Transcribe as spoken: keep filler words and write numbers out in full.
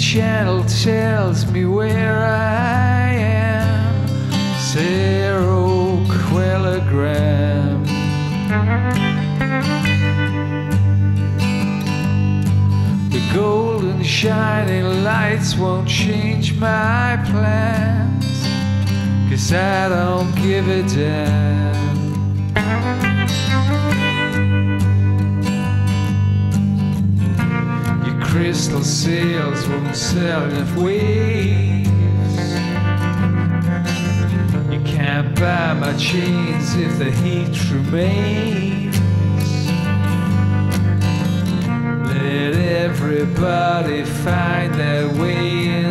channel tells me where I am. Seroquellogram. The golden shining lights won't change my plans, 'cause I don't give a damn. Your crystal sails won't sail enough waves. You can't buy my chains if the heat remains. Let everybody find their way in